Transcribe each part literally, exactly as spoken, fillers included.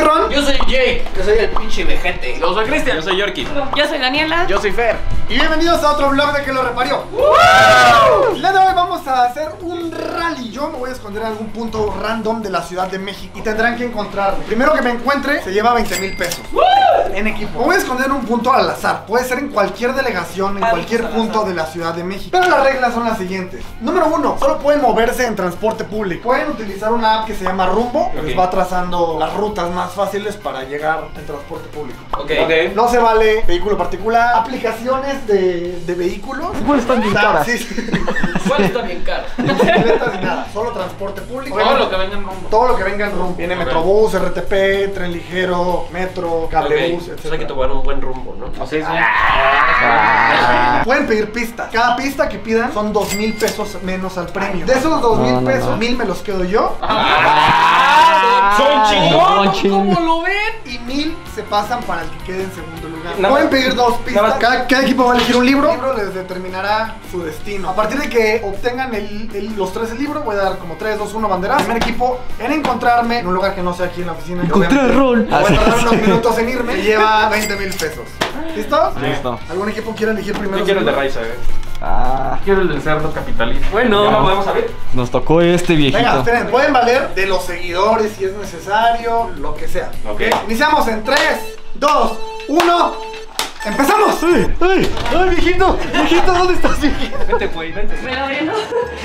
Ron. Yo soy Jake. Yo soy el pinche vejete. Yo soy Cristian. Yo soy Yorkie. Yo soy Daniela. Yo soy Fer. Y bienvenidos a otro vlog de Que Lo Reparió. El día de hoy vamos a hacer un rally. Yo me voy a esconder en algún punto random de la Ciudad de México y tendrán que encontrarme. Primero que me encuentre se lleva veinte mil pesos en equipo. Me voy a esconder en un punto al azar. Puede ser en cualquier delegación, en cualquier punto de la Ciudad de México. Pero las reglas son las siguientes. Número uno, solo pueden moverse en transporte público. Pueden utilizar una app que se llama Rumbo, que les va trazando las rutas más fáciles para llegar en transporte público. Ok, ok. No se vale vehículo particular, aplicaciones de, de vehículos. ¿Cuál están bien caras? Sí, sí. ¿Cuál está bien caro? No bicicletas ni nada, solo transporte público. Todo lo que venga en Rumbo. Todo lo que venga en Rumbo. Viene Okay. Metrobús, R T P, tren ligero, metro, cablebús, Okay. etcétera. O sea, hay que tomar un buen rumbo, ¿no? O sea, sí. Pueden pedir pistas. Cada pista que pidan son dos mil pesos menos al premio. De esos dos mil no, no, pesos, no. mil me los quedo yo. ¡Son chingón! ¿Cómo lo ven? Y mil se pasan para el que quede en segundo lugar. Nada Pueden más- pedir dos pistas. nada más- Cada, cada equipo va a elegir un libro. El libro les determinará su destino. A partir de que obtengan el, el- los tres el libro, voy a dar como tres, dos, uno banderas. El primer equipo en encontrarme en un lugar que no sea aquí en la oficina. Encontrar Obviamente, rol. Voy a tardar unos minutos en irme. Y lleva veinte mil pesos. ¿Listos? Listo. ¿Algún equipo quiere elegir primero? Yo quiero el su de libro? Raiza, eh. Ah, Quiero el del cerdo capitalista. Bueno, Ya. ¿no podemos saber? nos tocó este Venga, viejito. esperen, pueden valer de los seguidores si es necesario, lo que sea. Ok. Iniciamos en tres, dos, uno. ¡Empezamos! ¡Ay! ¡Ay! ¡Ay, viejito! ¡Viejito! ¿Dónde estás, viejito? Vente, pues, vente. Me la no.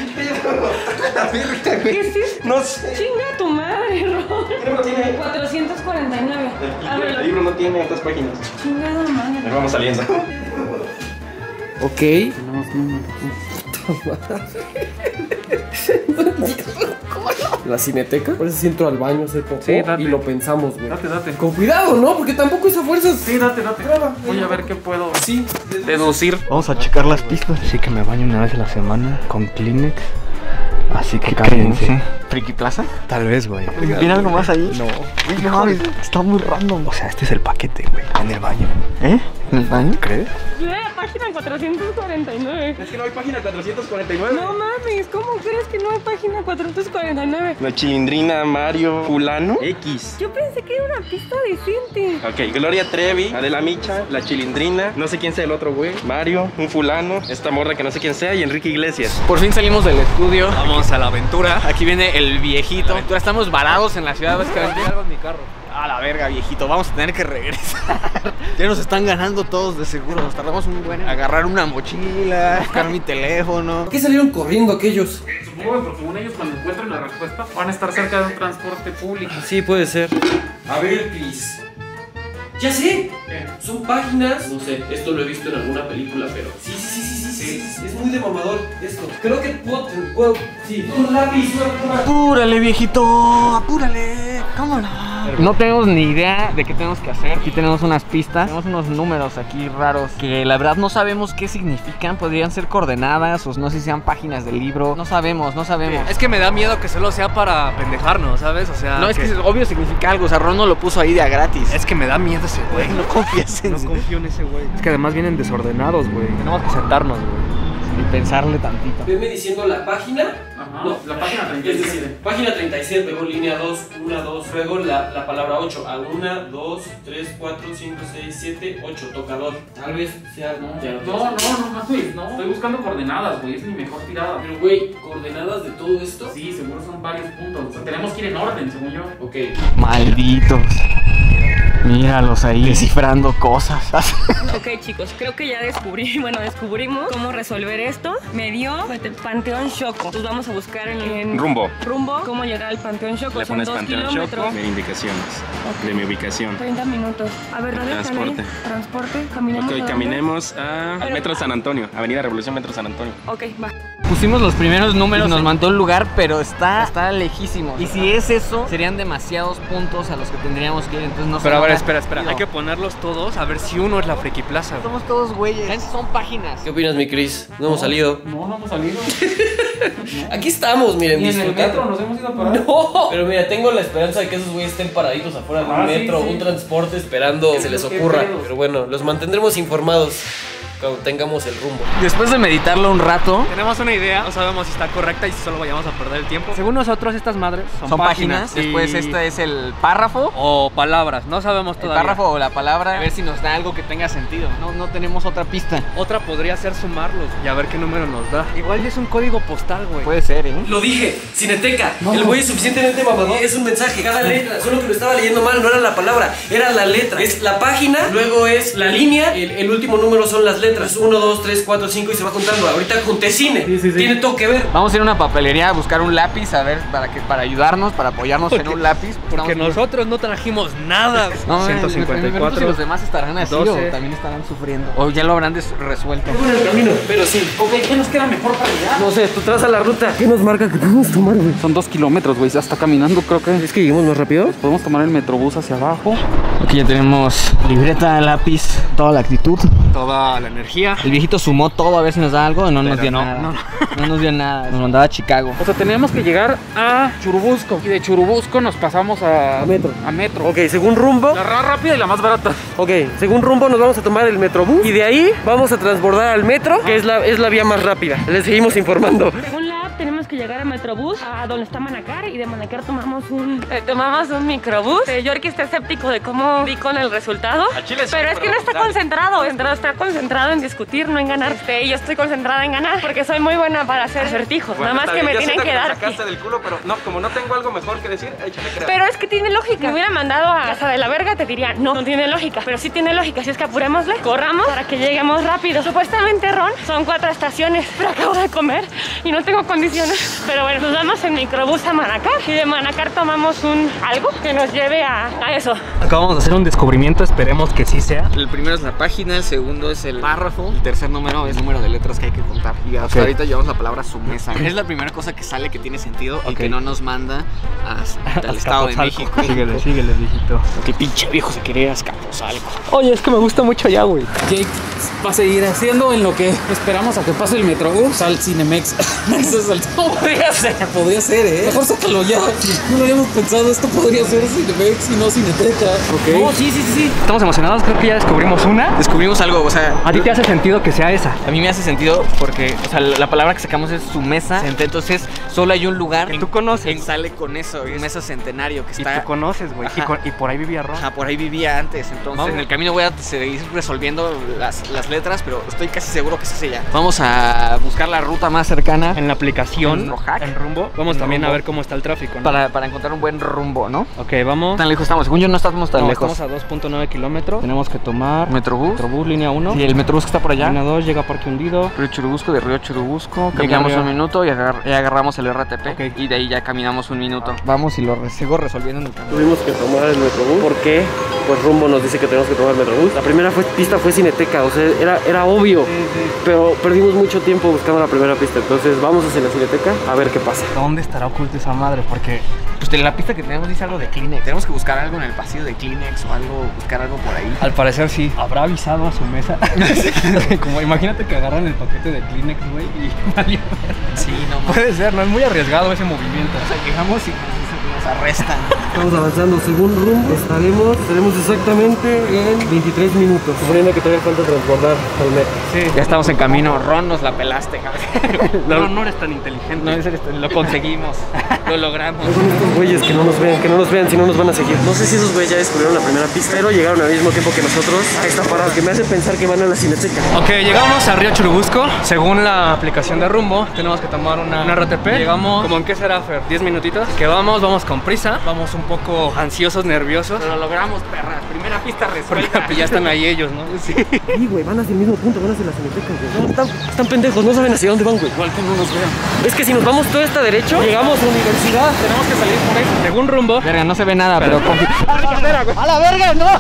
¿Qué es esto? No sé. Chinga tu madre, Ron. ¿Qué libro tiene? cuatrocientos cuarenta y nueve. Ábrelo. El libro no tiene estas páginas. Chingada madre. Nos vamos saliendo. Ok. La cineteca. Por eso sí entro al baño, hacer popó Sí, date. y lo pensamos, güey. Date, date. Con cuidado, ¿no? Porque tampoco es a fuerzas. Sí, date, date. Voy a ver qué puedo Sí. deducir. Vamos a checar las pistas. Así que me baño una vez a la semana con Kleenex. Así que cállense. ¿Friki Plaza? Tal vez, güey. ¿Viene algo más ahí? No. Uy, no mames, está muy random. O sea, este es el paquete, güey. En el baño. ¿Eh? ¿En el baño? ¿Crees? Ve la página cuatrocientos cuarenta y nueve. Es que no hay página cuatrocientos cuarenta y nueve. No mames, ¿cómo crees que no hay página cuatrocientos cuarenta y nueve? La chilindrina Mario Fulano X. Yo pensé que era una pista decente. Ok, Gloria Trevi, Adela Micha, la chilindrina, no sé quién sea el otro güey, Mario, un fulano, esta morra que no sé quién sea y Enrique Iglesias. Por fin salimos del estudio. Vamos a la aventura. Aquí viene el viejito. Estamos varados en la ciudad, básicamente. mi carro. A la verga, viejito. Vamos a tener que regresar. Ya nos están ganando todos de seguro. Nos tardamos un buen en agarrar una mochila, buscar mi teléfono. ¿Por qué salieron corriendo aquellos? Supongo que según ellos cuando encuentren la respuesta van a estar cerca de un transporte público. Sí, puede ser. A ver, Cris. Ya sé. ¿Qué? Son páginas. No sé, esto lo he visto en alguna película, pero. Sí, sí, sí, sí, sí. sí, sí. Es muy de mamador esto. Creo que puedo. puedo sí. Un lápiz, una. Apúrale, viejito. Apúrale. ¿Cómo no? No tenemos ni idea de qué tenemos que hacer. Aquí tenemos unas pistas. Tenemos unos números aquí raros que la verdad no sabemos qué significan. Podrían ser coordenadas o no sé si sean páginas del libro. No sabemos, no sabemos. Es que me da miedo que solo sea para pendejarnos, ¿sabes? O sea, No, es que obvio significa algo. O sea, Ron no lo puso ahí de a gratis. es que me da miedo ese güey. No confías en No confío en ese güey. Es que además vienen desordenados, güey. Tenemos que sentarnos, güey. y pensarle tantito. Venme diciendo la página. Ajá. No, La página treinta y Es siete. decir, página treinta y siete, luego línea dos, uno, dos, luego la, la palabra ocho, a uno, dos, tres, cuatro, cinco, seis, siete, ocho, tocador. Tal vez sea, no, ya No, no, no mames, no. Estoy buscando coordenadas, güey. Es mi mejor tirada. Pero güey, coordenadas de todo esto. Sí, seguro son varios puntos. O sea, tenemos que ir en orden, según yo. Ok. Malditos. Míralos ahí descifrando cosas. Ok, chicos, creo que ya descubrí, bueno, descubrimos cómo resolver esto. Me dio el Panteón Xoco. Entonces vamos a buscar en, en Rumbo. rumbo cómo llegar al Panteón Xoco. Le Son pones dos Panteón kilómetros. Choco, indicaciones de mi ubicación. treinta minutos. A ver, ¿dónde Transporte. Transporte. Caminemos. Ok, a dónde? caminemos a Metro San Antonio, Avenida Revolución Metro San Antonio. Ok, va. Pusimos los primeros números y nos mandó el lugar, pero está, está lejísimo. Y si es eso, serían demasiados puntos a los que tendríamos que ir. Entonces no Pero a ver, habrá espera, espera. sentido. Hay que ponerlos todos a ver si uno es la Friki Plaza. Somos todos güeyes. Esas son páginas. ¿Qué opinas, mi Cris? No hemos salido. No, no hemos salido. Aquí estamos, miren, Ni en el disfrutando. metro nos hemos ido a parar. No, pero mira, tengo la esperanza de que esos güeyes estén paraditos afuera de un Ah, sí, metro, sí. un transporte esperando que se les Qué ocurra. pedo. Pero bueno, los mantendremos informados. cuando tengamos el rumbo. Después de meditarlo un rato, Tenemos una idea, no sabemos si está correcta y si solo vayamos a perder el tiempo. Según nosotros, estas madres son, son páginas. y- Después este es el párrafo. o palabras, no sabemos El todavía. párrafo o la palabra, a ver si nos da algo que tenga sentido. No, no tenemos otra pista. Otra podría ser sumarlos y a ver qué número nos da. Igual ya es un código postal, güey. Puede ser, ¿eh? Lo dije, Cineteca. El güey es suficientemente mamador. Es un mensaje, cada letra. Solo que lo estaba leyendo mal, no era la palabra, era la letra. Es la página, luego es la línea, el, el último número son las letras. uno, dos, tres, cuatro, cinco y se va contando. Ahorita junté cine. Tiene todo que ver. Vamos a ir a una papelería a buscar un lápiz, a ver, para que para ayudarnos, para apoyarnos en un lápiz. Porque Estamos- nosotros no trajimos nada. No, ciento cincuenta y cuatro. y los demás estarán así doce. o también estarán sufriendo. O ya lo habrán des- resuelto. En el camino, pero sí. Ok, ¿qué nos queda mejor para llegar? No sé, tú traza la ruta. ¿Qué nos marca que podemos tomar, güey? Son dos kilómetros, güey. Ya está caminando, creo que. ¿Es que lleguemos más rápido? Podemos tomar el metrobús hacia abajo. Aquí ya tenemos libreta, lápiz, toda la actitud. Toda la energía. El viejito sumó todo a ver si nos da algo. No nos Pero dio no, nada. no, No nos dio nada. Nos mandaba a Chicago. O sea, teníamos que llegar a Churubusco. Y de Churubusco nos pasamos a, A Metro. A Metro. Ok, según rumbo. La más rápida y la más barata. Ok, según rumbo nos vamos a tomar el Metrobús y de ahí vamos a transbordar al metro, que es la, es la vía más rápida. Les seguimos informando. Según la app tenemos que llegar a Metrobús, a donde está Manacar, y de Manacar tomamos un eh, tomamos un microbús. Eh, yo aquí está escéptico de cómo vi con el resultado, pero es que no está concentrado, está, está concentrado en discutir, no en ganar. Este, y yo estoy concentrada en ganar, porque soy muy buena para hacer acertijos, nada más que me tienen que dar. del culo, pero no, como no tengo algo mejor que decir, échale creo. Pero es que tiene lógica. Si me hubiera mandado a casa de la verga, te diría, no, no tiene lógica. Pero sí tiene lógica, si es que apurémosle, corramos para que lleguemos rápido. Supuestamente, Ron, son cuatro estaciones, pero acabo de comer y no tengo condiciones. Pero bueno, nos vamos en microbús a Manacar y de Manacar tomamos un algo que nos lleve a, a eso. Acabamos de hacer un descubrimiento, esperemos que sí sea. El primero es la página, el segundo es el párrafo, el tercer número es el número de letras que hay que contar. Y hasta Ok. ahorita llevamos la palabra su mesa. Es la primera cosa que sale que tiene sentido y Ok. que no nos manda hasta el Estado de México. Síguele, síguele, viejito. Que pinche viejo se quería Azcapotzalco. Oye, es que me gusta mucho allá, güey. Jake va a seguir haciendo en lo que esperamos a que pase el Metrobús al Cinemex. Eso es el... Podría ser. Podría ser, ¿eh? Mejor sácalo ya. No lo habíamos pensado. Esto podría ser Cinemex y no Cineteca. Ok. No, sí, sí, sí, sí. Estamos emocionados, creo que ya descubrimos una. Descubrimos algo, o sea, ¿A ti te hace sentido que sea esa? a mí me hace sentido porque, o sea, la palabra que sacamos es su mesa. Entonces, solo hay un lugar Que tú conoces. que sale con eso, es mesa centenario que Y está. tú conoces, güey. Y, Ajá. con- y por ahí vivía Ron. Ajá, por ahí vivía antes, entonces Vamos. en el camino voy a seguir resolviendo las, las letras, pero estoy casi seguro que es ese ya. Vamos a buscar la ruta más cercana En la aplicación, En Rojac. en Rumbo. Vamos En también Rumbo. a ver cómo está el tráfico, ¿no? para, para encontrar un buen rumbo, ¿no? Ok, vamos. Tan lejos estamos, según yo no estamos tan No, lejos. estamos a dos punto nueve kilómetros. Tenemos que tomar Metrobús. Metrobús, línea uno. Sí, el Metrobús que está por allá. Línea dos, llega a Parque Hundido. Río Churubusco, de Río Churubusco. Llega Caminamos Río- un minuto y, agar- y agarramos el R T P. Ok. Y de ahí ya caminamos un minuto. Vamos y lo re- sigo resolviendo en el camino. Tuvimos que tomar el Metrobús porque pues rumbo nos dice que tenemos que tomar el Metrobús. La primera fue, pista fue Cineteca, o sea, era, era obvio. Pero perdimos mucho tiempo buscando la primera pista. Entonces vamos hacia la Cineteca a ver qué pasa. ¿Dónde estará oculta esa madre? Porque Pues de la pista que tenemos dice algo de Kleenex. Tenemos que buscar algo en el pasillo de Kleenex o algo, buscar algo por ahí. al parecer sí. ¿Habrá avisado a su mesa? Como imagínate que agarran el paquete de Kleenex, güey, y valió. Sí, no más. Puede ser, no es muy arriesgado ese movimiento. O sea, llegamos y nos arrestan. Estamos avanzando según rumbo. Estaremos, estaremos exactamente en veintitrés minutos. Suponiendo que todavía falta transbordar al metro. Sí. Ya estamos en camino. Ron, nos la pelaste, cabrón. No, no eres tan inteligente. No, es que lo conseguimos. Lo logramos. Son estos güeyes que no nos vean, que no nos vean, si no nos van a seguir. No sé si esos güeyes ya descubrieron la primera pista, pero llegaron al mismo tiempo que nosotros a esta parada, que me hace pensar que van a la Cineteca. Ok, llegamos a Río Churubusco. Según la aplicación de Rumbo, tenemos que tomar una, una R T P. Llegamos, ¿como en qué será, Fer? ¿diez minutitos? Que vamos, vamos con prisa. Vamos un poco ansiosos, nerviosos. Lo logramos, perras. Primera pista resuelta. Porque ya están ahí ellos, ¿no? Sí. Sí, güey, van hacia el mismo punto, van hacia la Cineteca, güey. No, están, están pendejos, no saben hacia dónde van, güey. Igual que no nos vean. Es que si nos vamos todo esta derecho, llegamos a la universidad. Tenemos que salir por ahí. Según Rumbo, Verga, no se ve nada, pero confi- ¡A la verga, no!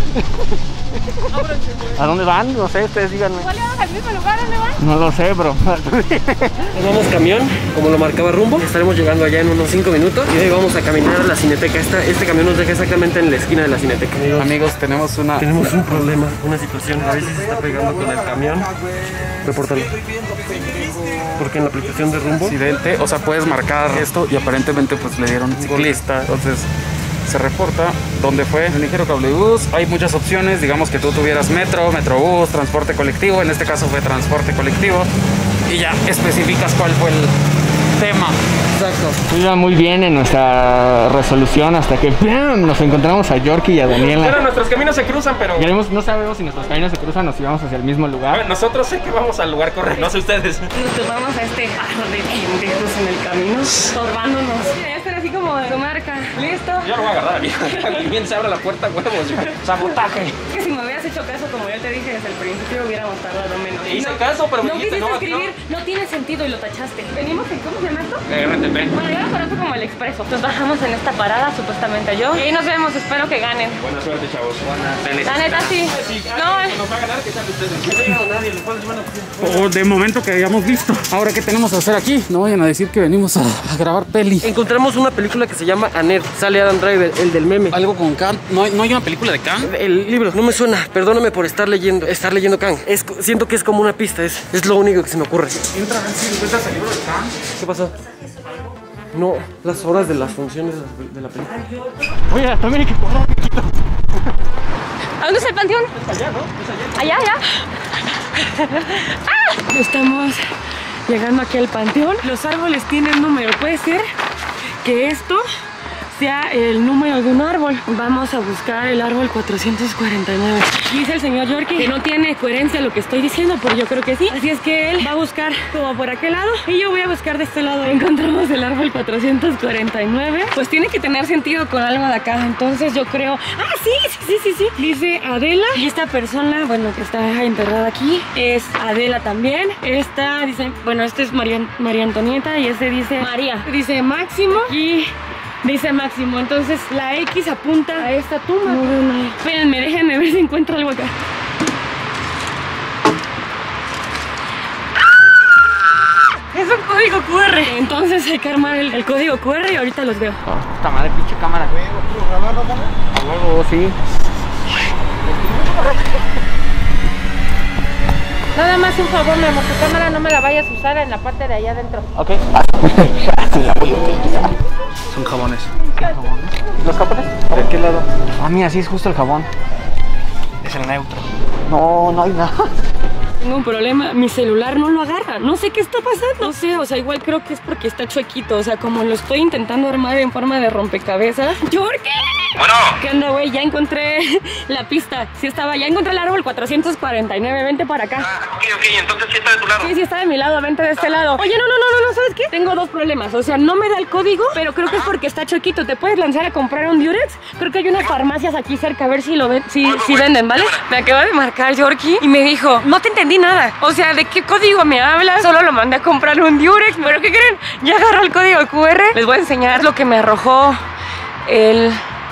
¿A dónde van? No sé, ustedes díganme. ¿Cuál vamos al mismo lugar? ¿Dónde van? No lo sé, bro. Nos vamos camión, como lo marcaba Rumbo. Estaremos llegando allá en unos cinco minutos. Y de ahí vamos a caminar a la Cineteca. Esta, este camión nos deja exactamente en la esquina de la Cineteca. Amigos, Amigos, tenemos una... tenemos un problema, una situación. A veces se está pegando con el camión. Repórtalo. Porque en la aplicación de Rumbo accidente, o sea, puedes marcar esto y aparentemente pues le dieron ciclista, entonces se reporta dónde fue. El ligero cablebús, hay muchas opciones, digamos que tú tuvieras metro, metrobús, transporte colectivo, en este caso fue transporte colectivo, y ya especificas cuál fue el tema. Exacto. Iba muy bien en nuestra resolución hasta que ¡pam! Nos encontramos a Yorkie y a Daniela. Pero nuestros caminos se cruzan, pero... Queremos, no sabemos si nuestros caminos se cruzan o si vamos hacia el mismo lugar. Bueno, nosotros sé que vamos al lugar correcto, no sé ustedes. Nos tomamos a este jarro de pendejos en el camino, estorbándonos. Ya estar así como de comarca. ¿Listo? Yo lo voy a agarrar, viejo. Bien se abre la puerta, huevos. Sabotaje. Es que si me hubieras hecho caso, como yo te dije desde el principio, hubiéramos tardado menos. Te hice caso, pero me no dijiste, quisiste no, escribir, no. no tiene sentido y lo tachaste. Venimos en, ¿cómo se llama esto? R T P. Bueno, yo lo conozco como el expreso. Nos bajamos en esta parada, supuestamente yo. Y ahí nos vemos, espero que ganen. Buena suerte, chavos. Buena. La neta, sí. No, eh. Nos va a ganar, que sean ustedes. No ha llegado nadie, lo cual es bueno. O de momento que hayamos visto. Ahora, ¿qué tenemos que hacer aquí? No vayan a decir que venimos a, a grabar peli. Encontramos una película que se llama Aner. Sale Adam Driver, el del meme. Algo con Kang. ¿No hay, ¿No hay una película de Kang? El libro, no me suena. Perdóname por estar leyendo, estar leyendo Kang. Es, siento que es como una pista, es, es lo único que se me ocurre. Entra a ver si encuentras el libro de Kang. ¿Qué pasó? No, las horas de las funciones de la película. Oye, también hay que correr, chiquito. ¿A dónde está el panteón? Es allá, ¿no? Es Allá, allá. allá. ¡Ah! Estamos llegando aquí al panteón. Los árboles tienen número. Puede ser que esto sea el número de un árbol. Vamos a buscar el árbol cuatrocientos cuarenta y nueve. Dice el señor Yorkie que no tiene coherencia lo que estoy diciendo, pero yo creo que sí. Así es que él va a buscar como por aquel lado y yo voy a buscar de este lado. Encontramos el árbol cuatrocientos cuarenta y nueve. Pues tiene que tener sentido con algo de acá. Entonces yo creo... ¡Ah, sí, sí, sí, sí, sí! Dice Adela. Y esta persona, bueno, que está enterrada aquí, es Adela también. Esta dice... Bueno, este es María, María Antonieta y este dice María. Dice Máximo y... dice Máximo, entonces la X apunta a esta tumba. No veo nada. Espérenme, déjenme ver si encuentro algo acá. ¡Ah! Es un código Q R. Entonces hay que armar el, el código Q R y ahorita los veo. Oh, esta madre, pinche cámara. A huevo, sí. Nada más un favor, mi amor, tu cámara no me la vayas a usar en la parte de allá adentro. Ok. Son jabones. ¿Los jabones? ¿De qué lado? Ah, mira, sí es justo el jabón. Es el neutro. No, no hay nada. Tengo un problema, mi celular no lo agarra. No sé qué está pasando. No sé, o sea, igual creo que es porque está chuequito. O sea, como lo estoy intentando armar en forma de rompecabezas. ¡Yorkie! Bueno. ¿Qué onda, güey? Ya encontré la pista. Sí estaba, ya encontré el árbol cuatrocientos cuarenta y nueve. Vente para acá. Ah, ok, ok, entonces sí está de tu lado. Sí, sí está de mi lado, vente de este lado. Oye, no, no, no, no, no, ¿sabes qué? Tengo dos problemas. O sea, no me da el código, pero creo que es porque está chuequito. ¿Te puedes lanzar a comprar un Durex? Creo que hay unas farmacias aquí cerca, a ver si lo ven, si, si venden, ¿vale? Me acaba de marcar Yorkie y me dijo, no te entendí nada. O sea, ¿de qué código me hablas? Solo lo mandé a comprar un Durex. ¿Pero qué creen? Ya agarró el código Q R. Les voy a enseñar lo que me arrojó el...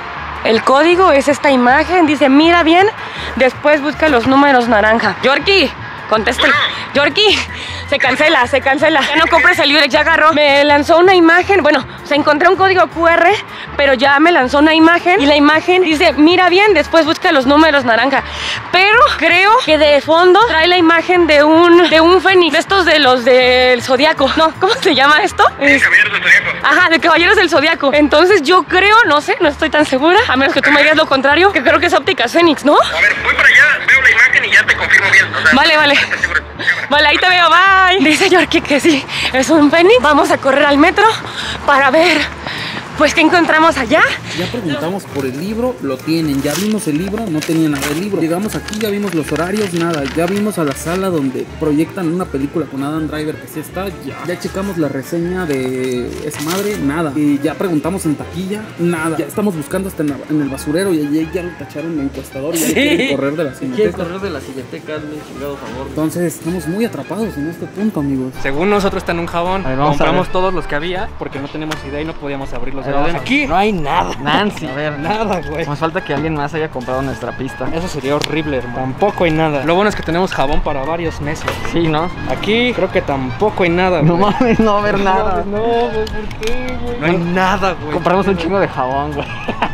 El código es esta imagen, dice mira bien, después busca los números naranja. Yorkie, contesta. Yorkie, se cancela, se cancela. Ya no compres el Durex, ya agarró. Me lanzó una imagen, bueno, o sea, encontré un código Q R, pero ya me lanzó una imagen y la imagen dice mira bien, después busca los números naranja. Pero creo que de fondo trae la imagen de un de un fénix, de estos de los del Zodiaco. No, ¿cómo se llama esto? Es... Caballeros del Zodiaco. Ajá, de Caballeros del Zodiaco. Entonces yo creo, no sé, no estoy tan segura, a menos que tú me digas lo contrario, que creo que es Ópticas Fénix, ¿no? A ver, voy para allá, veo la imagen y ya te confirmo bien. O sea, vale, vale. Vale, ahí te veo, bye. Dice Yorkie que sí, es un fénix. Vamos a correr al metro para ver, pues, ¿qué encontramos allá? Ya preguntamos por el libro, lo tienen. Ya vimos el libro, no tenía nada del libro. Llegamos aquí, ya vimos los horarios, nada. Ya vimos a la sala donde proyectan una película con Adam Driver, que sí está. Ya, ya checamos la reseña de esa madre, nada. Y ya preguntamos en taquilla, nada. Ya estamos buscando hasta en, la, en el basurero y allí ya lo tacharon de encuestador y ya Sí. quieren correr de la cineteca. ¿Quieres correr de la cineteca? Hazme un chingado favor. Entonces estamos muy atrapados en este punto, amigos. Según nosotros está en un jabón. A ver, vamos a Compramos ver. todos los que había porque no tenemos idea y no podíamos abrirlos. A ver, vamos a- Aquí no hay nada. Nancy, a ver, Nada, güey. Nos falta que alguien más haya comprado nuestra pista. Eso sería horrible, hermano. Tampoco hay nada. Lo bueno es que tenemos jabón para varios meses. Sí, ¿no? Aquí creo que tampoco hay nada, No güey. mames, no va a haber nada. No, güey, ¿por qué, güey? No hay nada, güey. Compramos un chingo de jabón, güey.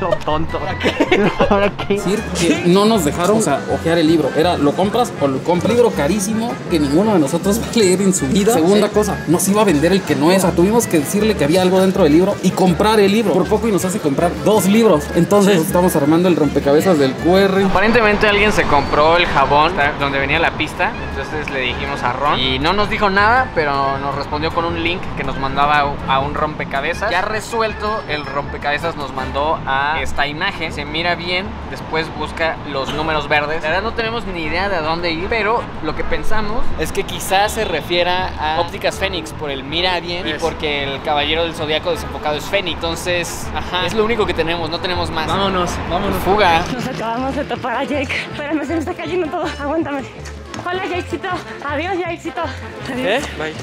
Lo tonto. ¿Ahora qué? Decir que no nos dejaron, o sea, ojear el libro. Era, lo compras o lo compras. Libro carísimo que ninguno de nosotros va a leer en su vida. Segunda cosa, nos iba a vender el que no es. O sea, tuvimos que decirle que había algo dentro del libro y comprar el libro. Por poco y nos hace comprar dos libros. Entonces estamos armando el rompecabezas del Q R. Aparentemente alguien se compró el jabón donde venía la pista. Entonces le dijimos a Ron y no nos dijo nada, pero nos respondió con un link que nos mandaba a un rompecabezas. Ya resuelto, el rompecabezas nos mandó a esta imagen. Se mira bien, después busca los números verdes. La verdad no tenemos ni idea de a dónde ir, pero lo que pensamos es que quizás se refiera a Ópticas Fénix por el mira bien y porque el caballero del zodiaco desenfocado es Fénix. Entonces, ajá, es lo único que tenemos, no tenemos más. Vámonos, vámonos. Fuga. Nos acabamos de topar a Jake. Espérame, se me está cayendo todo. Aguántame. Hola, Jakecito. Adiós, Jakecito. Adiós. ¿Eh? Bye.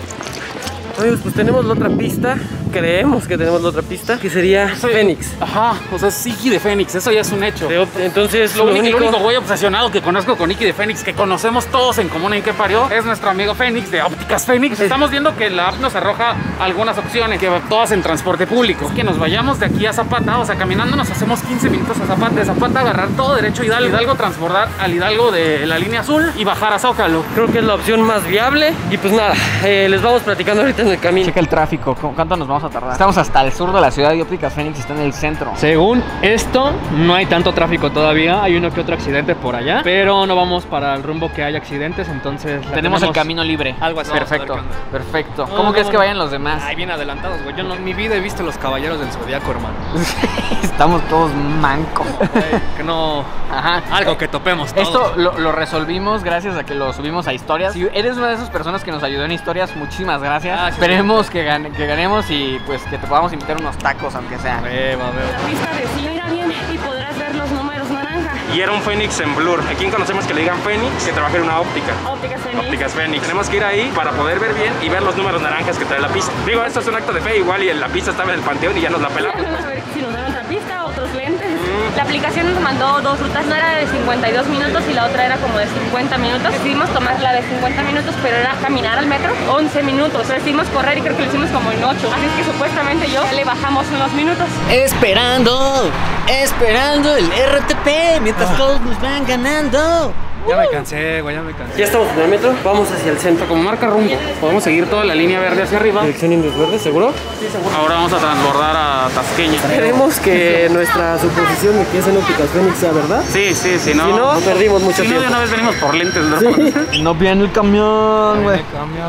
Amigos, pues tenemos la otra pista. Creemos que tenemos la otra pista, que sería Fénix. Ajá, o sea, es Iki de Fénix, eso ya es un hecho. Entonces, lo, lo único, único... el único güey obsesionado que conozco con Iki de Fénix, que conocemos todos en común en qué parió, es nuestro amigo Fénix de Ópticas Fénix. Estamos viendo que la app nos arroja algunas opciones, que todas en transporte público. Que nos vayamos de aquí a Zapata, o sea, caminando nos hacemos quince minutos a Zapata. De Zapata agarrar todo derecho Hidalgo, Hidalgo transbordar al Hidalgo de la línea azul y bajar a Zócalo. Creo que es la opción más viable. Y pues nada, eh, les vamos platicando ahorita en el camino. Checa el tráfico, ¿cuánto nos vamos a tardar? Estamos hasta al sur de la ciudad y Ópticas Fénix está en el centro. Según esto, no hay tanto tráfico todavía. Hay uno que otro accidente por allá, pero no vamos para el rumbo que hay accidentes, entonces tenemos, tenemos el camino libre. Algo así. Perfecto, perfecto. No, ¿Cómo no, crees no, que vayan los demás? Ay, bien adelantados, güey. Yo no, en mi vida he visto los caballeros del zodiaco, hermano. Estamos todos mancos. Ay, que no... Ajá. Algo que topemos todos. Esto lo, lo resolvimos gracias a que lo subimos a historias. Si eres una de esas personas que nos ayudó en historias, muchísimas gracias. Ah, sí, Esperemos sí. Que, gane, que ganemos y pues que te podamos invitar unos tacos, aunque sea. Beba, beba. La pista de sí, mira bien y podrás ver los números naranja. Y era un Fénix en blur. ¿A quién conocemos que le digan Fénix? Que trabaja en una óptica. Ópticas Fénix. Ópticas Fénix. Tenemos que ir ahí para poder ver bien y ver los números naranjas que trae la pista. Digo, esto es un acto de fe igual y la pista estaba en el panteón y ya nos la pelamos. Vamos a ver si nos dan otra pista, otros lentes. Mm. La aplicación nos mandó dos rutas, no era de cincuenta y dos minutos y la otra era como de cincuenta minutos. Decidimos tomar la de cincuenta minutos, pero era caminar al metro once minutos. Decidimos correr y creo que lo hicimos como en ocho. Así es que supuestamente yo le bajamos unos minutos. Esperando, esperando el R T P mientras oh. todos nos van ganando. Ya me cansé, güey, ya me cansé. Ya estamos en el metro, vamos hacia el centro. Como marca rumbo, podemos seguir toda la línea verde hacia arriba. Dirección Indios Verdes, ¿seguro? Sí, seguro. Ahora vamos a transbordar a Tasqueña. Esperemos que nuestra suposición de que es en Ópticas Fénix sea verdad. Sí, sí, sí, no. Si no, no perdimos mucho si tiempo. Si no, de una vez venimos por lentes, ¿no? Sí. No viene el camión, güey.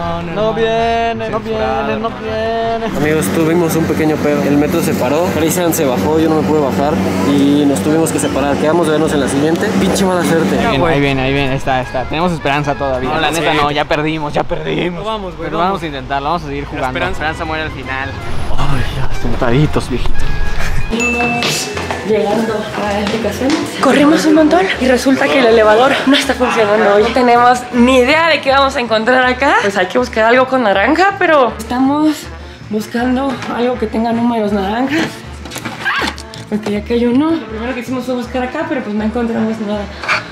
No viene, no viene, no viene. Amigos, tuvimos un pequeño pedo. El metro se paró, Cristian se bajó, yo no me pude bajar y nos tuvimos que separar. Quedamos de vernos en la siguiente. Pinche mala suerte. Ahí viene, ahí viene, ahí viene, ahí está, está. Tenemos esperanza todavía. No, la neta sí. no, ya perdimos, ya perdimos. No vamos, güey. Pero vamos. vamos a intentarlo, vamos a seguir jugando. La esperanza. esperanza muere al final. Ay, ya, sentaditos, viejito. Llegando a la aplicación, corrimos un montón y resulta que el elevador no está funcionando hoy. No tenemos ni idea de qué vamos a encontrar acá. Pues hay que buscar algo con naranja, pero estamos buscando algo que tenga números naranjas. Porque ya que hay uno, lo primero que hicimos fue buscar acá, pero pues no encontramos nada.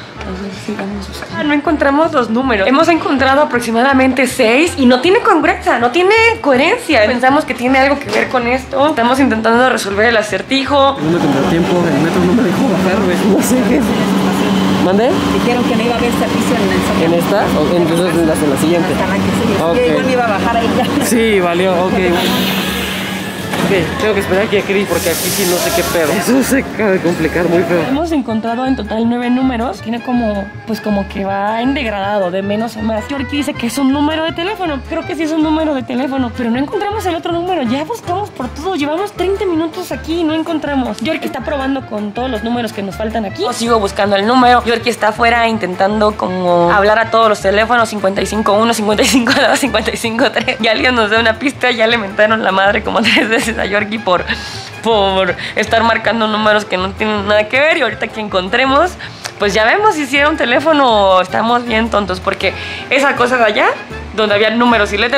No encontramos los números. Hemos encontrado aproximadamente seis y no tiene congruencia, no tiene coherencia. Pensamos que tiene algo que ver con esto. Estamos intentando resolver el acertijo. Segundo contratiempo, el metro no me dejó bajar, güey. No sé qué. ¿Mandé? Dijeron que no iba a haber servicio en el centro. ¿En esta? O, entonces en la, en la siguiente. Hasta la que sigue. Okay. Yo igual me iba a bajar ahí ya. Sí, valió, ok. Ok, tengo que esperar aquí a Chris porque aquí sí no sé qué pedo. Eso se acaba de complicar muy feo. Hemos encontrado en total nueve números. Tiene como, pues como que va en degradado, de menos a más. Yorkie dice que es un número de teléfono. Creo que sí es un número de teléfono, pero no encontramos el otro número. Ya buscamos por todo. Llevamos treinta minutos aquí y no encontramos. Yorkie está probando con todos los números que nos faltan aquí. Yo sigo buscando el número. Yorkie está afuera intentando como hablar a todos los teléfonos. cincuenta y cinco uno, cincuenta y cinco dos, cincuenta y cinco tres. Y alguien nos da una pista. Ya le mentaron la madre como tres veces a Yorkie por, por estar marcando números que no tienen nada que ver. Y ahorita que encontremos, pues ya vemos si era un teléfono o estamos bien tontos, porque esa cosa de allá, donde había números y letras,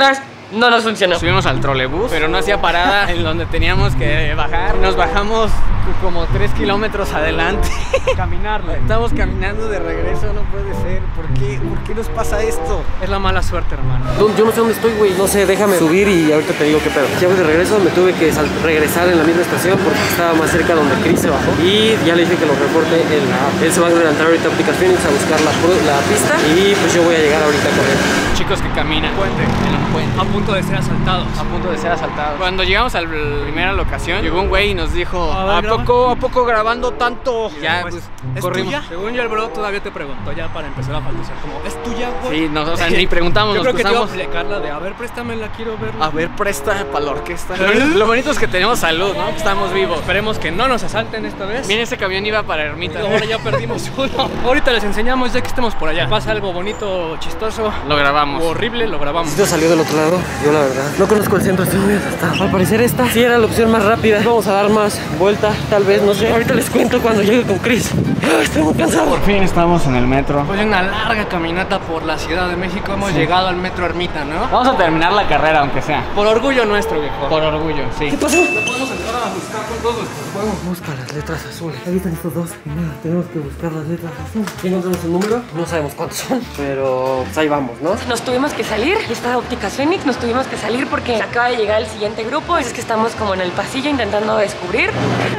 no nos funcionó. Subimos al trolebús, pero no hacía parada en donde teníamos que bajar. Nos bajamos como tres kilómetros adelante. Caminarle. Estamos caminando de regreso, no puede ser. ¿Por qué? ¿Por qué nos pasa esto? Es la mala suerte, hermano. No, yo no sé dónde estoy, güey. No sé, déjame subir y ahorita te digo qué pedo. Ya voy de regreso, me tuve que regresar en la misma estación porque estaba más cerca donde Chris se bajó. Y ya le dije que lo reporte en la app. Él se va a adelantar ahorita a Opticas Phoenix a buscar la, la pista. Y pues yo voy a llegar ahorita a correr. Chicos que caminan. Puente. En un puente. A punto de ser asaltados. A punto de ser asaltados. Cuando llegamos a la primera locación, llegó un güey y nos dijo: A ver, ¿A poco, ¿A poco grabando tanto? Ya, Pues, pues, ¿es corrimos. tuya? Según yo, el bro todavía te preguntó ya para empezar a fantasear como, ¿es tuya, güey? Sí, no, o sea, ni preguntamos, Yo nos creo que te iba a cruzamos. aplicar la de, a ver, préstamela, quiero verla. A ver, presta para la orquesta. Lo, lo bonito es que tenemos salud, ¿no? Que estamos vivos. Esperemos que no nos asalten esta vez. Miren, ese camión iba para Ermita. Ahora ya perdimos uno. Ahorita les enseñamos ya que estemos por allá. Pasa algo bonito, chistoso, Lo grabamos. o horrible, lo grabamos. Esto salió del otro lado, yo la verdad no conozco el centro, estoy muy asustado. Al parecer esta sí era la opción más rápida. Vamos a dar más vuelta, tal vez, no sé. Ahorita les cuento cuando llegue con Chris. Estoy muy cansado. Por fin estamos en el metro. Después de una larga caminata por la Ciudad de México, hemos llegado al metro Ermita, ¿no? Vamos a terminar la carrera, aunque sea. Por orgullo nuestro, viejo. Por orgullo, sí. ¿Qué pasó? No podemos entrar a buscar con todos nuestros huevos. Busca las letras azules. Ahí están estos dos. Y nada, tenemos que buscar las letras azules. ¿Ya encontramos el número? No sabemos cuántos son, pero pues ahí vamos, ¿no? Nos tuvimos que salir, y está Opticas Phoenix, nos tuvimos que salir porque acaba de llegar el siguiente grupo. Es que estamos como en el pasillo intentando descubrir.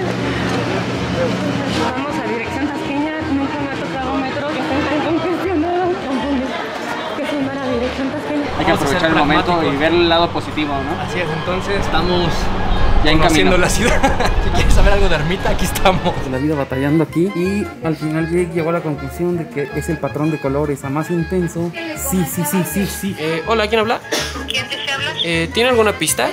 Vamos a dirección Tasqueña, nunca me ha tocado un metro que esté tan congestionado. Que se llama la dirección Tasqueña. Hay que Vamos a aprovechar ser el momento pragmáticos. y ver el lado positivo, ¿no? Así es, entonces estamos Ya en conociendo camino. la ciudad. Si quieres saber algo de Ermita, aquí estamos. La vida batallando aquí y al final Jake llegó a la conclusión de que es el patrón de colores a más intenso. Sí, sí, sí, sí, sí. Eh, hola, ¿quién habla? ¿Quién te habla? Eh, ¿Tiene alguna pista?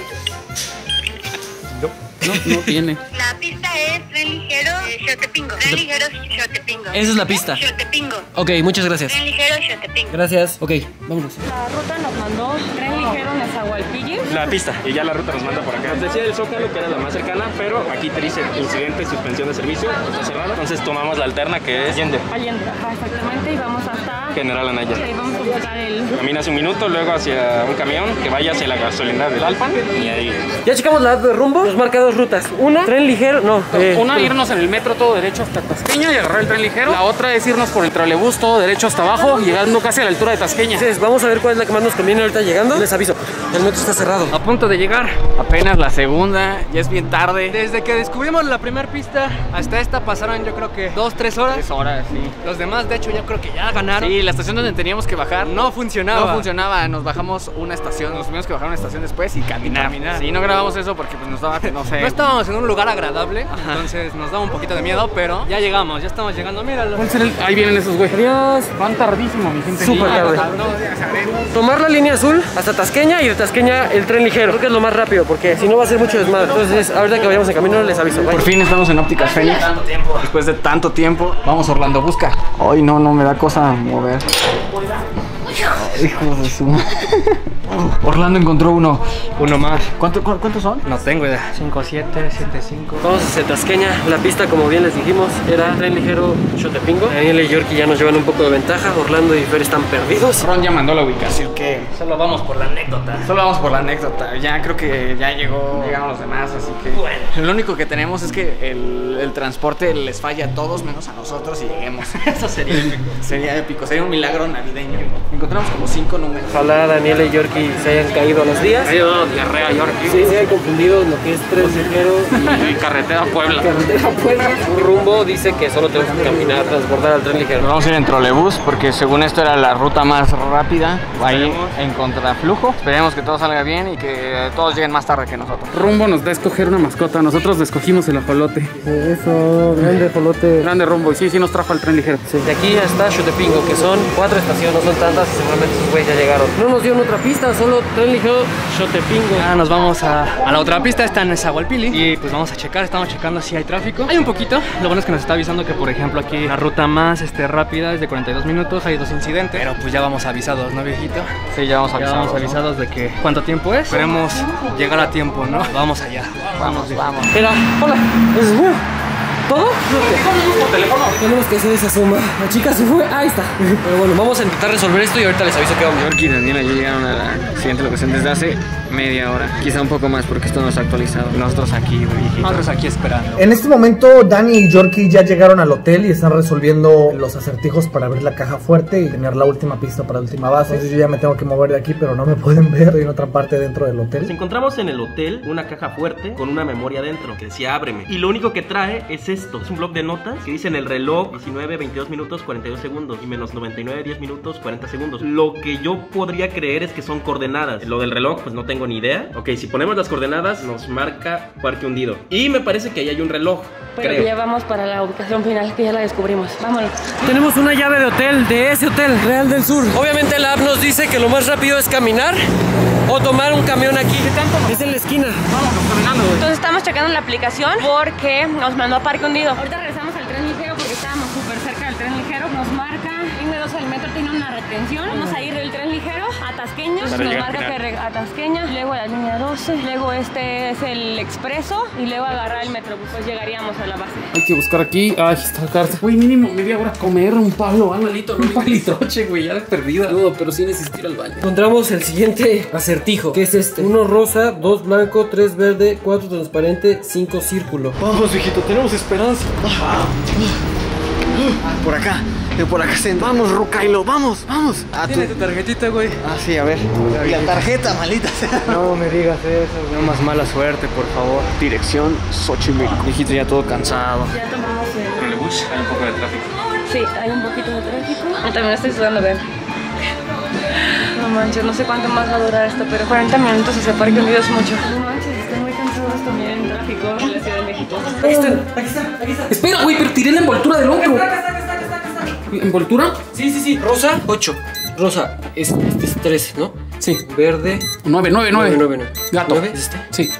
No, no tiene. La pista es Tren Ligero, Xotepingo. Tren Ligero, Xotepingo. Esa es la pista. Xotepingo. Ok, muchas gracias. Tren Ligero, Xotepingo. Gracias. Ok, vámonos. La ruta nos mandó Tren Ligero Nezahualpilli. La pista, y ya la ruta nos manda por acá. Nos decía el Zócalo que era la más cercana, pero aquí te dice incidente, suspensión de servicio, está cerrada. Entonces tomamos la alterna que es Allende, Allende, ajá, exactamente, y vamos hasta... General Anaya. Y ahí vamos a buscar el... Caminas un minuto, luego hacia un camión que vaya hacia la gasolinera del Alpan y ahí. Ya checamos la app de rumbo. Nos marca dos rutas. Una, tren ligero. No. eh, Una, irnos en el metro todo derecho hasta Tasqueña y agarrar el tren ligero. La otra es irnos por el trolebús todo derecho hasta abajo, llegando casi a la altura de Tasqueña. Entonces, vamos a ver cuál es la que más nos conviene ahorita llegando. Les aviso, el metro está cerrado. A punto de llegar. Apenas la segunda, ya es bien tarde. Desde que descubrimos la primera pista hasta esta pasaron yo creo que dos, tres horas. Tres horas, sí. Los demás de hecho yo creo que ya ganaron. Sí, la estación donde teníamos que bajar No funcionaba. no funcionaba. Nos bajamos una estación, nos tuvimos que bajar una estación después y caminar. caminar. Sí, no grabamos eso porque pues nos daba, no sé. No estábamos en un lugar agradable, entonces nos daba un poquito de miedo, pero ya llegamos, ya estamos llegando, míralo. Ahí vienen esos güeyes. Adiós. Van tardísimo, mi gente. Súper tarde. Tomar la línea azul hasta Tasqueña y de Tasqueña el tren ligero. Creo que es lo más rápido porque si no va a ser mucho desmadre. Entonces, ahorita que vayamos en camino les aviso. Bye. Por fin estamos en Ópticas Phoenix. Después de tanto tiempo. Vamos, Orlando, busca. Ay, no, no, me da cosa mover. Hijo de su... Orlando encontró uno. Uno más. ¿Cuánto, cu ¿Cuántos son? No tengo idea. cinco siete, siete cinco. Vamos hacia Tasqueña. La pista, como bien les dijimos, era tren ligero Xotepingo. Daniel y Yorkie ya nos llevan un poco de ventaja. Orlando y Fer están perdidos. Ron ya mandó la ubicación. ¿Qué? Solo vamos por la anécdota. Solo vamos por la anécdota. Ya creo que ya llegó. Llegaron los demás, así que. Bueno. Lo único que tenemos es que el, el transporte les falla a todos menos a nosotros y lleguemos. Eso sería épico. Sería épico, sería un milagro navideño. Encontramos como cinco números. Ojalá Daniel y Yorkie se hayan caído a los días. Ha ido diarrea Yorkie. Sí, se han confundido lo que es tren ligero Y carretera Puebla. carretera Puebla. Su rumbo dice que solo tenemos que caminar, transbordar al tren ligero. Nos vamos a ir en trolebús porque según esto era la ruta más rápida. Ahí en contraflujo. Esperemos que todo salga bien y que todos lleguen más tarde que nosotros. Rumbo nos da a escoger una mascota. Nosotros escogimos el ajolote. Eso, grande polote. Grande Rumbo. Y sí, sí nos trajo al tren ligero. Sí. De aquí hasta Xotepingo, que son cuatro estaciones, no son tantas, y seguramente esos güeyes ya llegaron. No nos dieron otra pista, solo tren ligero Xotepingo. Ah, nos vamos a, a la otra pista, está en Nezahualpilli. Y pues vamos a checar, estamos checando si hay tráfico. Hay un poquito, lo bueno es que nos está avisando que por ejemplo aquí la ruta más este, rápida es de cuarenta y dos minutos, hay dos incidentes. Pero pues ya vamos avisados, ¿no, viejito? Sí, ya vamos Ya avisados. vamos avisados de que cuánto tiempo es. Esperemos llegar a tiempo, ¿no? Vamos allá. Vamos, vamos. Mira, hola, ¿es mío? ¿Todo? Por teléfono. Tenemos que hacer esa suma. La chica se fue. Ahí está. Pero bueno, vamos a intentar resolver esto y ahorita les aviso qué vamos. Yorkie y Daniela ya llegaron a la siguiente locación desde hace media hora. Quizá un poco más porque esto no está actualizado. Nosotros aquí, güey. Nosotros aquí esperando. En este momento, Dani y Yorkie ya llegaron al hotel y están resolviendo los acertijos para abrir la caja fuerte y tener la última pista para la última base. Entonces yo ya me tengo que mover de aquí, pero no me pueden ver. Estoy en otra parte dentro del hotel. Nos encontramos en el hotel una caja fuerte con una memoria dentro que decía ábreme. Y lo único que trae es esto. Es un bloc de notas que dice en el reloj diecinueve, veintidós minutos, cuarenta y dos segundos y menos noventa y nueve, diez minutos, cuarenta segundos. Lo que yo podría creer es que son coordenadas. Lo del reloj, pues no tengo ni idea. Ok, si ponemos las coordenadas, nos marca Parque Hundido. Y me parece que ahí hay un reloj. Pero creo. ya vamos para la ubicación final, que ya la descubrimos. Vámonos. Tenemos una llave de hotel, de ese hotel, Real del Sur. Obviamente la app nos dice que lo más rápido es caminar o tomar un camión aquí. ¿Qué tanto? Es en la esquina. Vamos caminando, güey. Entonces estamos checando la aplicación porque nos mandó a Parque Hundido. Ahorita regresamos al tren ligero porque estábamos súper cerca del tren ligero. Nos marca, en dos el metro tiene una retención. Vamos a ir del tren ligero a Tasqueñas. Nos marca que re- a Tasqueñas, luego a la línea doce, luego este es el expreso y luego agarrar el metrobús. Pues llegaríamos a la base. Hay que buscar aquí. Ay, está la carta. Güey, mínimo media hora comer un palo. Analito, Un palitoche, güey, ya perdida. No, pero sí necesito ir al baño. Encontramos el siguiente acertijo, que es este: uno rosa, dos blanco, tres verde, cuatro transparente, cinco círculo. Vamos, viejito, tenemos esperanza. Por acá, por acá. Vamos, Rucailo, vamos, vamos. Ah, ¿tiene tu tarjetita, güey? Ah, sí, a ver. La tarjeta, malita sea. No me digas eso, no más mala suerte, por favor. Dirección Xochimilco. Viejito, ya todo cansado. Ya tomamos el... Trolebús, hay un poco de tráfico. Sí, hay un poquito de tráfico. Yo también estoy sudando, ver. No manches, no sé cuánto más va a durar esto, pero cuarenta minutos hacia Parque Hundido es mucho. No manches, estoy muy cansado de esto. Miren, tráfico en la Ciudad de México. Aquí está, aquí está, aquí está. Espera, güey, pero tiré la envoltura del otro. ¿Envoltura? Sí, sí, sí. Rosa, ocho. Rosa, este, este es trece, ¿no? Sí. Verde. nueve, nueve, nueve. nueve, nueve. Gato. ¿nueve es este? Sí.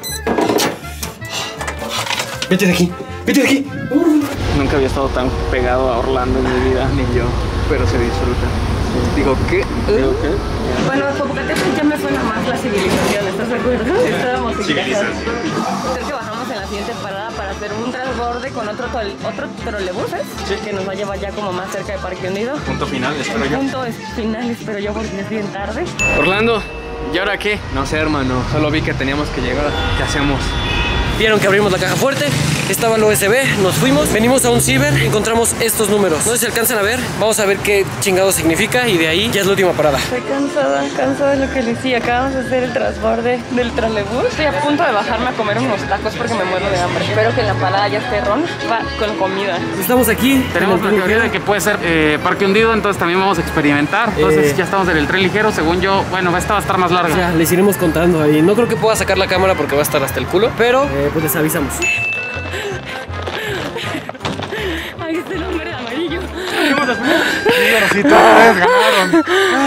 Vete de aquí, vete de aquí. Nunca había estado tan pegado a Orlando en mi vida. Ni yo, pero se disfruta. Digo, ¿qué? Digo, ¿qué? Bueno, Popocatépetl ya me suena más la civilización, ¿estás de acuerdo? Estábamos en casa. Creo que bajamos en la siguiente parada para hacer un transborde con otro, tol- otro trolebús, ¿eh? Sí. Que nos va a llevar ya como más cerca de Parque Hundido. Punto final, espero yo. Punto es final, espero yo, porque es bien tarde. Orlando, ¿y ahora qué? No sé, hermano, solo vi que teníamos que llegar. ¿Qué hacemos? Vieron que abrimos la caja fuerte, estaba el U S B, nos fuimos, venimos a un ciber, encontramos estos números. No sé si alcanzan a ver, vamos a ver qué chingado significa y de ahí ya es la última parada. Estoy cansada, cansada de lo que les decía. Acabamos de hacer el transborde del trolebús. Estoy a punto de bajarme a comer unos tacos porque me muero de hambre. Espero que en la parada ya esté Ron va con comida. Estamos aquí. Tenemos la teoría de que puede ser eh, Parque Hundido, entonces también vamos a experimentar. Entonces Eh. ya estamos en el tren ligero, según yo, bueno, esta va a estar más larga. O sea, les iremos contando ahí. No creo que pueda sacar la cámara porque va a estar hasta el culo, pero eh, pues les avisamos. Ahí está el hombre de amarillo. Sí, todas ganaron.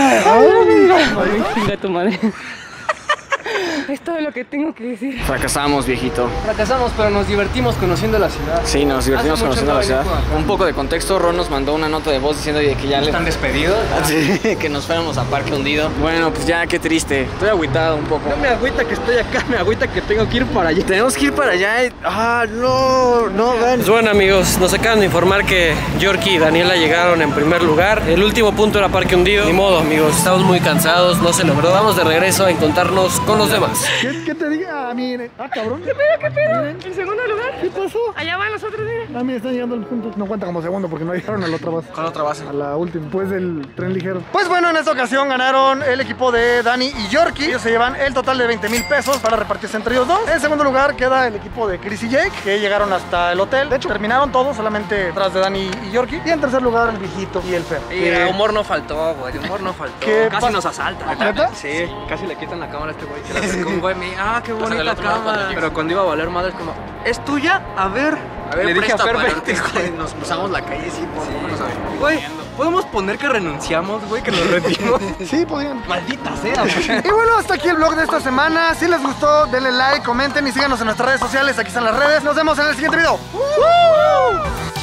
Venga tu madre. Es todo lo que tengo que decir. Fracasamos, viejito. Fracasamos, pero nos divertimos conociendo la ciudad. Sí, nos divertimos Hace mucho conociendo no la ciudad. venimos acá. Un poco de contexto, Ron nos mandó una nota de voz diciendo que ya le... ¿Están despedidos? Sí, que nos fuéramos a Parque Hundido. Bueno, pues ya, qué triste. Estoy agüitado un poco. No me agüita que estoy acá, me agüita que tengo que ir para allá. Tenemos que ir para allá y... Ah, no, no, ven. Pues bueno, amigos, nos acaban de informar que Yorkie y Daniela llegaron en primer lugar. El último punto era Parque Hundido. Ni modo, amigos, estamos muy cansados, no se logró. Vamos de regreso a encontrarnos con los demás. ¿Qué, qué te diga? Ah, mire. Ah, cabrón. ¿Qué pedo, qué pedo? ¿El segundo lugar? ¿Qué pasó? Allá van los otros, mira. A mí están llegando los puntos. No cuenta como segundo porque no llegaron a la otra base. ¿Cuál otra base? A la última, pues del tren ligero. Pues bueno, en esta ocasión ganaron el equipo de Dani y Yorkie. Ellos se llevan el total de veinte mil pesos para repartirse entre ellos dos. En segundo lugar queda el equipo de Chris y Jake, que llegaron hasta el hotel. De hecho, terminaron todos solamente tras de Dani y Yorkie. Y en tercer lugar el viejito y el Fer. Y el humor no faltó, güey, el humor no faltó. ¿Qué Casi pasa? nos asalta. ¿Neta? Sí, casi le quitan la cámara a este güey. Se la acercó un güey, me ah, qué bonita cámara. Pero cuando iba a valer madre es como, ¿es tuya? A ver. A ver, le dije a presta Fer, para vente, verte, güey. Nos cruzamos la calle así, por lo menos a ver. Güey, ¿podemos poner que renunciamos, güey? Que nos retiramos. Sí, podían. Maldita sea, güey. Y bueno, hasta aquí el vlog de esta semana. Si les gustó, denle like, comenten y síganos en nuestras redes sociales. Aquí están las redes. Nos vemos en el siguiente video. ¡Uh!